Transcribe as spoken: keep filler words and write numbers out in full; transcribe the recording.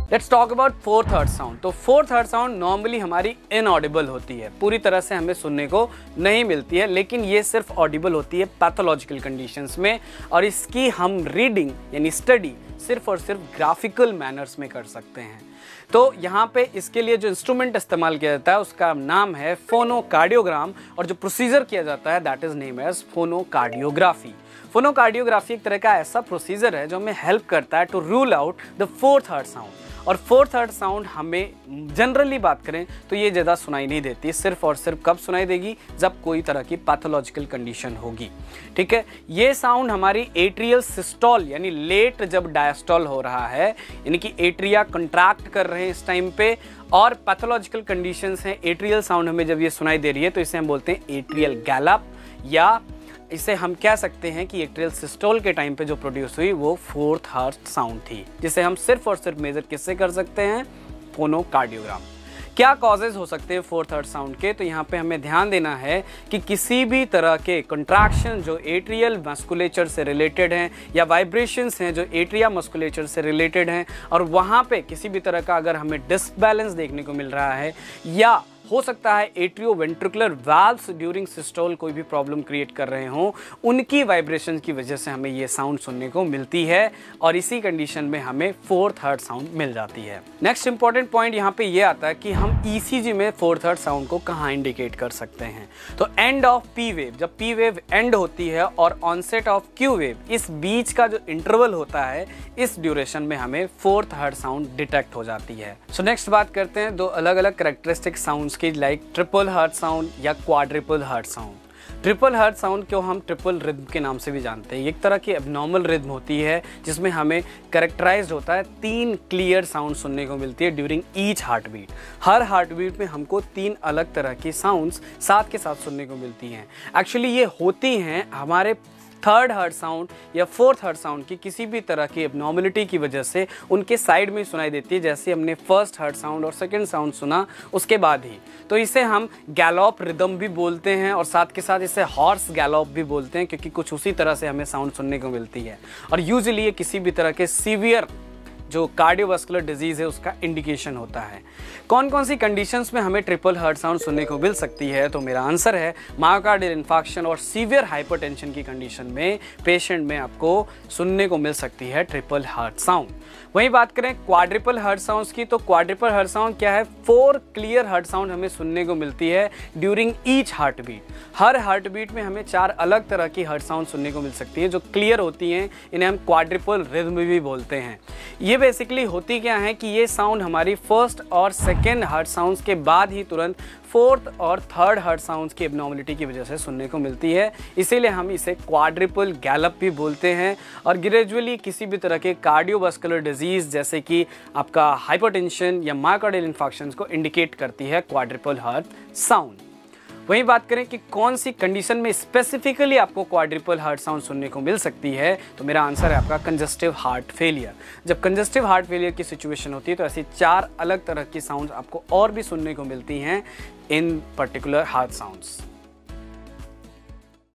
Let's talk about fourth heart sound. तो fourth heart sound normally हमारी inaudible होती है, पूरी तरह से हमें सुनने को नहीं मिलती है, लेकिन ये सिर्फ ऑडिबल होती है पैथोलॉजिकल कंडीशंस में, और इसकी हम रीडिंग यानी स्टडी सिर्फ और सिर्फ ग्राफिकल मैनर्स में कर सकते हैं। तो यहाँ पे इसके लिए जो इंस्ट्रूमेंट इस्तेमाल किया जाता है उसका नाम है फोनोकार्डियोग्राम, और जो प्रोसीजर किया जाता है that is name as phonocardiography. Phonocardiography एक तरह का ऐसा प्रोसीजर है जो हमें हेल्प करता है to rule out the fourth heart sound. और फोर्थ हर्ट साउंड हमें जनरली बात करें तो ये ज़्यादा सुनाई नहीं देती, सिर्फ और सिर्फ कब सुनाई देगी, जब कोई तरह की पैथोलॉजिकल कंडीशन होगी। ठीक है, ये साउंड हमारी एट्रियल सिस्टोल यानी लेट जब डायस्टोल हो रहा है, यानी कि एट्रिया कंट्रैक्ट कर रहे हैं इस टाइम पे, और पैथोलॉजिकल कंडीशंस हैं, एट्रियल साउंड हमें जब ये सुनाई दे रही है तो इसे हम बोलते हैं एट्रियल गैलप, या इसे हम कह सकते हैं कि एट्रियल सिस्टोल के टाइम पे जो प्रोड्यूस हुई वो फोर्थ हर्ट साउंड थी, जिसे हम सिर्फ और सिर्फ मेजर किससे कर सकते हैं, फोनोकार्डियोग्राम। क्या कॉजेज हो सकते हैं फोर्थ हर्ट साउंड के, तो यहाँ पे हमें ध्यान देना है कि किसी भी तरह के कंट्रैक्शन जो एट्रियल मस्कुलेचर से रिलेटेड हैं या वाइब्रेशंस हैं जो एट्रिया मस्कुलेचर से रिलेटेड हैं, और वहाँ पे किसी भी तरह का अगर हमें डिसबैलेंस देखने को मिल रहा है, या हो सकता है atrioventricular valves during systole कोई भी प्रॉब्लम क्रिएट कर रहे हों, उनकी वाइब्रेशन की वजह से हमें ये साउंड सुनने को मिलती है, और इसी कंडीशन में हमें फोर्थ हर्ट साउंड मिल जाती है। नेक्स्ट इंपॉर्टेंट पॉइंट यहाँ पे ये आता है कि हम ईसीजी में फोर्थ हर्ट साउंड को कहाँ इंडिकेट कर सकते हैं। तो एंड ऑफ पी वेव, जब पी वेव एंड होती है और ऑनसेट ऑफ क्यू वेव, इस बीच का जो इंटरवल होता है, इस ड्यूरेशन में हमें फोर्थ हर्ट साउंड डिटेक्ट हो जाती है। सो so नेक्स्ट बात करते हैं दो अलग अलग कैरेक्टरिस्टिक साउंड्स की, लाइक ट्रिपल हर्ट साउंड या quadruple heart sound. Triple heart sound को हम ट्रिपल रिद्म के नाम से भी जानते हैं। एक तरह की एबनॉर्मल रिद्म होती है जिसमें हमें कैरेक्टराइज्ड होता है तीन क्लियर साउंड सुनने को मिलती है ड्यूरिंग ईच हार्ट बीट। हर हार्ट बीट में हमको तीन अलग तरह की साउंड्स साथ के साथ सुनने को मिलती हैं। एक्चुअली ये होती हैं हमारे थर्ड हर्ट साउंड या फोर्थ हर्ट साउंड की किसी भी तरह की एबनॉर्मलिटी की वजह से उनके साइड में सुनाई देती है, जैसे हमने फर्स्ट हर्ट साउंड और सेकंड साउंड सुना उसके बाद ही। तो इसे हम गैलॉप रिदम भी बोलते हैं, और साथ के साथ इसे हॉर्स गैलॉप भी बोलते हैं, क्योंकि कुछ उसी तरह से हमें साउंड सुनने को मिलती है। और यूजुअली ये किसी भी तरह के सीवियर जो कार्डियोवास्कुलर डिजीज़ है उसका इंडिकेशन होता है। कौन कौन सी कंडीशंस में हमें ट्रिपल हर्ट साउंड सुनने को मिल सकती है, तो मेरा आंसर है मायोकार्डियल इन्फार्क्शन और सीवियर हाइपरटेंशन की कंडीशन में पेशेंट में आपको सुनने को मिल सकती है ट्रिपल हर्ट साउंड। वहीं बात करें क्वाड्रिपल हर्ट साउंड्स की, तो क्वाड्रिपल हर्ट साउंड क्या है, फोर क्लियर हर्ट साउंड हमें सुनने को मिलती है ड्यूरिंग ईच हार्ट बीट। हर हार्ट बीट में हमें चार अलग तरह की हर्ट साउंड सुनने को मिल सकती है जो क्लियर होती हैं, इन्हें हम क्वाड्रिपल रिदम भी बोलते हैं। ये बेसिकली होती क्या है कि ये साउंड हमारी फर्स्ट और सेकेंड हर्ट साउंड्स के बाद ही तुरंत फोर्थ और थर्ड हर्ट साउंड्स की एबनॉर्मलिटी की वजह से सुनने को मिलती है, इसीलिए हम इसे क्वाड्रिपल गैलप भी बोलते हैं। और ग्रेजुअली किसी भी तरह के कार्डियोवास्कुलर डिजीज़ जैसे कि आपका हाइपरटेंशन या मायोकार्डियल इन्फार्क्शन को इंडिकेट करती है क्वाड्रिपल हर्ट साउंड। वहीं बात करें कि कौन सी कंडीशन में स्पेसिफिकली आपको क्वाड्रिपल हर्ट साउंड सुनने को मिल सकती है, तो मेरा आंसर है आपका कंजस्टिव हार्ट फेलियर। जब कंजस्टिव हार्ट फेलियर की सिचुएशन होती है तो ऐसी चार अलग तरह की साउंड्स आपको और भी सुनने को मिलती हैं इन पर्टिकुलर हार्ट साउंड्स।